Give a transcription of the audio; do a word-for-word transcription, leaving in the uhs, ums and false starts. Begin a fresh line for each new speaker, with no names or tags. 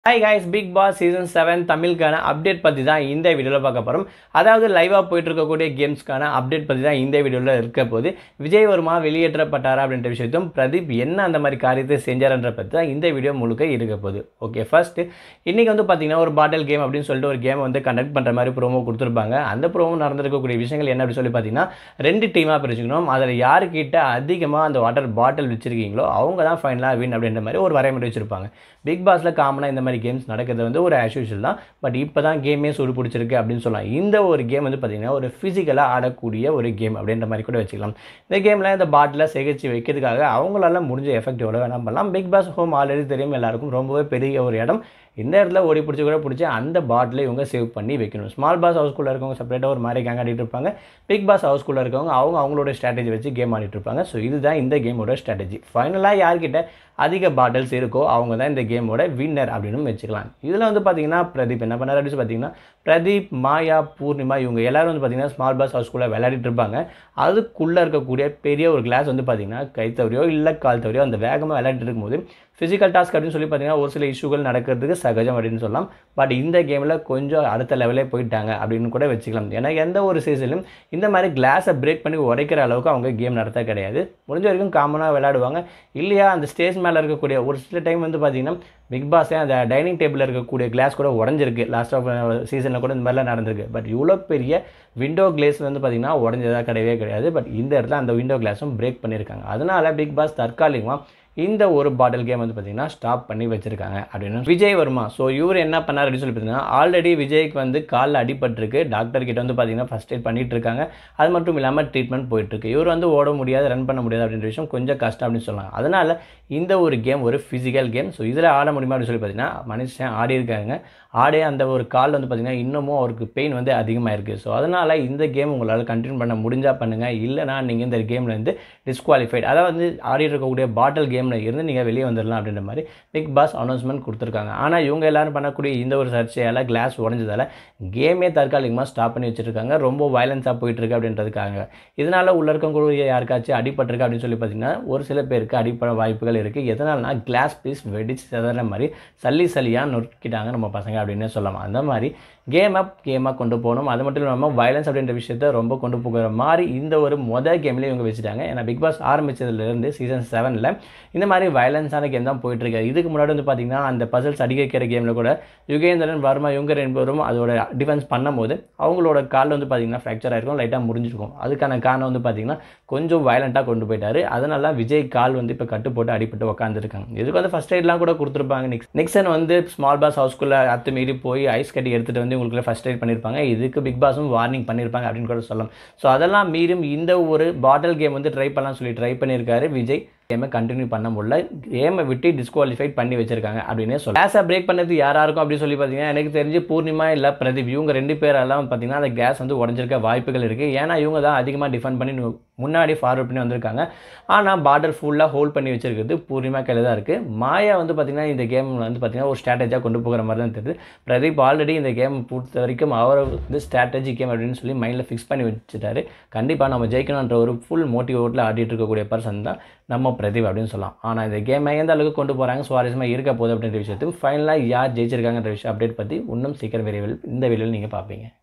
Hi guys, Bigg Boss Season seven தமிழுக்கான update பற்றி தான் இந்த வீடியோவில் பார்க்க போகிறோம். அதாவது லைவாக போயிட்டு இருக்கக்கூடிய கேம்ஸ்க்கான அப்டேட் பற்றி தான் இந்த வீடியோவில் இருக்க போது விஜய் வர்மா வெளியேற்றப்பட்டாரா அப்படின்ற விஷயத்தும் பிரதீப் என்ன அந்த மாதிரி காரியத்தை செஞ்சார்ன்ற பற்றி தான் இந்த வீடியோ முழுக்க இருக்க போகுது. ஓகே, ஃபர்ஸ்ட் இன்றைக்கி வந்து பார்த்தீங்கன்னா ஒரு பாட்டில் கேம் அப்படின்னு சொல்லிட்டு ஒரு கேம் வந்து கண்டக்ட் பண்ணுற மாதிரி ப்ரோமோ கொடுத்துருப்பாங்க. அந்த ப்ரோமோ நடந்திருக்கக்கூடிய விஷயங்கள் என்ன அப்படின்னு சொல்லி பார்த்தீங்கன்னா ரெண்டு டீமாக பிரிச்சுக்கணும். அதில் யாருக்கிட்ட அதிகமாக அந்த வாட்டர் பாட்டில் வச்சுருக்கீங்களோ அவங்க தான் ஃபைனலாக வின் அப்படின்ற மாதிரி ஒரு வரைமுறை வச்சுருப்பாங்க. பிக் பாஸில் காமனாக இந்த மாதிரி கேம்ஸ் நடக்கிறது வந்து ஒரு ஆஸ்யூஷுவல் தான். பட் இப்போ தான் கேமே சூடு பிடிச்சிருக்கு அப்படின்னு சொல்லலாம். இந்த ஒரு கேம் வந்து பார்த்திங்கன்னா ஒரு ஃபிசிக்கலாக ஆடக்கூடிய ஒரு கேம் அப்படின்ற மாதிரி கூட வச்சுக்கலாம். இந்த கேமில் இந்த பாட்டில் சேகரித்து வைக்கிறதுக்காக அவங்களால முடிஞ்ச எஃபெக்ட் எவ்வளோ வேணால் பண்ணலாம். பிக் பாஸ் ஹோம் ஆல்ரெடி தெரியும் எல்லாருக்கும், ரொம்பவே பெரிய ஒரு இடம். இந்த இடத்துல ஓடி பிடிச்சி கூட பிடிச்சி அந்த பாட்டிலை இவங்க சேவ் பண்ணி வைக்கணும். ஸ்மால் பாஸ் ஹவுஸ்குள்ளே இருக்கவங்க செப்பரேட்டாக ஒரு மாதிரி கேங் ஆடிட்டு இருப்பாங்க. பிக் பாஸ் ஹவுஸ்குள்ளே இருக்கவங்க அவங்க அவங்களோட ஸ்ட்ராட்டஜி வச்சு கேம் ஆடிட்டு இருப்பாங்க. ஸோ இதுதான் இந்த கேமோட ஸ்ட்ராட்டஜி. ஃபைனலாக யார்கிட்ட அதிக பாட்டில்ஸ் இருக்கோ அவங்க தான் இந்த கேமோட வின்னர் அப்படின்னு வச்சுக்கலாம். இதில் வந்து பார்த்தீங்கன்னா பிரதீப் என்ன பண்ணார் அப்படின்னு பார்த்தீங்கன்னா பிரதீப், மாயா, பூர்ணிமா இவங்க எல்லோரும் வந்து பார்த்தீங்கன்னா ஸ்மால் பாஸ் ஹவுஸ்குள்ளே விளையாடிட்டு இருப்பாங்க. அதுக்குள்ளே இருக்கக்கூடிய பெரிய ஒரு கிளாஸ் வந்து பார்த்தீங்கன்னா கை தவறியோ இல்லை கால் தவறியோ அந்த வேகமாக விளையாடிட்டு இருக்கும்போது ஃபிசிக்கல் டாஸ்க் அப்படின்னு சொல்லி பார்த்தீங்கன்னா ஒரு சில இஷ்யூகள் நடக்கிறதுக்கு சகஜம் அப்படின்னு சொல்லலாம். பட் இந்த கேமில் கொஞ்சம் அடுத்த லெவலே போயிட்டாங்க அப்படின்னு கூட வச்சுக்கலாம். ஏன்னா எந்த ஒரு சீசன்லையும் இந்த மாதிரி கிளாஸை பிரேக் பண்ணி உடைக்கிற அளவுக்கு அவங்க கேம் நடத்த கிடையாது. முடிஞ்ச வரைக்கும் காமனாக விளையாடுவாங்க. இல்லையா அந்த ஸ்டேஜ் மேலே இருக்கக்கூடிய ஒரு சில டைம் வந்து பார்த்தீங்கன்னா பிக் பாஸே அந்த டைனிங் டேபிளில் இருக்கக்கூடிய கிளாஸ் கூட உடஞ்சிருக்கு. லாஸ்ட் ஆஃப் சீசனில் கூட இந்த மாதிரிலாம் நடந்திருக்கு. பட் இவ்வளோ பெரிய விண்டோ கிளாஸ் வந்து பார்த்திங்கன்னா உடஞ்சதாக கிடையவே கிடையாது. பட் இந்த இடத்துல அந்த விண்டோ கிளாஸும் பிரேக் பண்ணியிருக்காங்க. அதனால் பிக் பாஸ் தற்காலிகமாக இந்த ஒரு பாட்டில் கேம் வந்து பார்த்திங்கன்னா ஸ்டாப் பண்ணி வச்சுருக்காங்க அப்படின்னு விஜய் வர்மா. ஸோ இவர் என்ன பண்ணார் அப்படின்னு சொல்லி பார்த்தீங்கன்னா ஆல்ரெடி விஜய்க்கு வந்து காலில் அடிபட்டிருக்கு. டாக்டர் கிட்ட வந்து பார்த்திங்கன்னா ஃபஸ்ட் எய்ட் பண்ணிகிட்டு இருக்காங்க. அது மட்டும் இல்லாமல் ட்ரீட்மெண்ட் போயிட்டுருக்கு. இவர் வந்து ஓட முடியாது, ரன் பண்ண முடியாது அப்படின்ற விஷயம் கொஞ்சம் கஷ்டம் அப்படின்னு சொல்லலாம். அதனால் இந்த ஒரு கேம் ஒரு ஃபிசிக்கல் கேம். ஸோ இதில் ஆட முடியுமா அப்படின்னு சொல்லி பார்த்தீங்கன்னா மனுஷன் ஆடி இருக்காங்க. ஆடே அந்த ஒரு கால் வந்து பார்த்திங்கன்னா இன்னமும் அவருக்கு பெயின் வந்து அதிகமாக இருக்குது. ஸோ அதனால் இந்த கேம் உங்களால் கண்டினியூ பண்ண முடிஞ்சால் பண்ணுங்கள். இல்லைனா நீங்கள் இந்த கேம்லேருந்து டிஸ்குவாலிஃபைட், அதாவது ஆடி இருக்கக்கூடிய பாட்டில் கேமில் இருந்து நீங்கள் வெளியே வந்துடலாம் அப்படின்ற மாதிரி பிக் பாஸ் அனௌன்ஸ்மெண்ட் கொடுத்துருக்காங்க. ஆனால் இவங்க எல்லோரும் பண்ணக்கூடிய இந்த ஒரு சர்ச்சையால் கிளாஸ் உடஞ்சதால் கேமே தற்காலிகமாக ஸ்டாப் பண்ணி வச்சுருக்காங்க. ரொம்ப வயலன்ஸாக போயிட்டுருக்கு அப்படின்றதுக்காக. இதனால் உள்ள இருக்கக்கூடிய யாருக்காச்சும் அடிபட்டிருக்கு அப்படின்னு சொல்லி பார்த்தீங்கன்னா ஒரு சில பேருக்கு அடிப்பட வாய்ப்புகள் இருக்குது. எதனால்னா கிளாஸ் பீஸ் வெடிச்சு செதற மாதிரி சல்லி சல்லியாக நொறுக்கிட்டாங்க நம்ம பசங்க அப்படின்னே சொல்லலாம். அந்த மாதிரி கேம் அப் கேமாக கொண்டு போகணும். அது மட்டும் இல்லாமல் வயலன்ஸ் அப்படின்ற விஷயத்தை ரொம்ப கொண்டு போகிற மாதிரி இந்த ஒரு மொதல் கேம்லேயே இவங்க வச்சுட்டாங்க. ஏன்னா பிக் பாஸ் ஆரம்பித்ததுலேருந்து சீசன் செவனில் இந்த மாதிரி வயலன்ஸான கேம் தான் போயிட்டுருக்கு. இதுக்கு முன்னாடி வந்து பார்த்திங்கன்னா அந்த பசல்ஸ் அடிக்க வைக்கிற கேமில் கூட யுகேந்திரன், வர்மா இவங்க ரெண்டு பேரும் அதோட டிஃபென்ஸ் பண்ணும்போது அவங்களோட காலில் வந்து பார்த்திங்கன்னா ஃப்ராக்சர் ஆகிருக்கும், லைட்டாக முறிஞ்சிருக்கும். அதுக்கான காரணம் வந்து பார்த்திங்கன்னா கொஞ்சம் வயலண்ட்டாக கொண்டு போயிட்டார். அதனால விஜய் கால் வந்து இப்போ கட்டு போட்டு அடிப்பட்டு உட்காந்துருக்காங்க. இதுக்கு வந்து ஃபஸ்ட் எய்ட்லாம் கூட கொடுத்துருப்பாங்க. நெக்ஸ்ட் நிக்சன் வந்து ஸ்மால் பாஸ் ஹவுஸ்குள்ளே அத்து மீறி போய் ஐஸ் கட்டி எடுத்துகிட்டு வந்து உங்களுக்கு ஃபஸ்ட் எய்ட் பண்ணியிருப்பாங்க. இதுக்கு பிக் பாஸும் வார்னிங் பண்ணியிருப்பாங்க அப்படின்னு கூட சொல்லலாம். ஸோ அதெல்லாம் மீறும் இந்த ஒரு பாட்டில் கேம் வந்து ட்ரை பண்ணலாம் சொல்லி ட்ரை பண்ணியிருக்காரு விஜய். கேமை கண்டினியூ பண்ண முடியல, கேமை விட்டு டிஸ்குவாலிஃபைட் பண்ணி வச்சிருக்காங்க அப்படின்னே சொல்லலாம். கேஸை பிரேக் பண்ணது யாராக இருக்கும் அப்படின்னு சொல்லி பார்த்தீங்கன்னா எனக்கு தெரிஞ்சு பூர்ணிமா இல்லை பிரதீப் இவங்க ரெண்டு பேரெல்லாம் பார்த்தீங்கன்னா அந்த கேஸ் வந்து உடஞ்சிருக்க வாய்ப்புகள் இருக்குது. ஏன்னா இவங்க தான் அதிகமாக டிஃபெண்ட் பண்ணி முன்னாடி ஃபார்வர்ட் பண்ணி வந்திருக்காங்க. ஆனால் பார்டர் ஃபுல்லாக ஹோல்ட் பண்ணி வச்சிருக்கிறது பூர்ணிமா கையில் தான் இருக்குது. மாயா வந்து பார்த்திங்கன்னா இந்த கேம் வந்து பார்த்திங்கன்னா ஒரு ஸ்ட்ராட்டஜியாக கொண்டு போகிற மாதிரி தான் தெரியுது. பிரதீப் ஆல்ரெடி இந்த கேம் பொறுத்த வரைக்கும் அவரை வந்து ஸ்ட்ராட்டஜி கேம் அப்படின்னு சொல்லி மைண்டில் ஃபிக்ஸ் பண்ணி வச்சுட்டாரு. கண்டிப்பாக நம்ம ஜெயிக்கணுன்ற ஒரு ஃபுல் மோட்டிவேட்டில் ஆடிட்டு இருக்கக்கூடிய பர்சன் தான் நம்ம பிரதீப் அப்படின்னு சொல்லலாம். ஆனால் இந்த கேமை எந்த அளவுக்கு கொண்டு போகிறாங்க, சுவாரஸ்யமாக இருக்க போகுது அப்படின்ற விஷயத்துக்கு ஃபைனலாக யார் ஜெயிச்சிருக்காங்கன்ற விஷயம் அப்டேட் பற்றி இன்னும் சீக்கிரம் விரைவில் இந்த வீடியோவில் நீங்கள் பார்ப்பீங்க.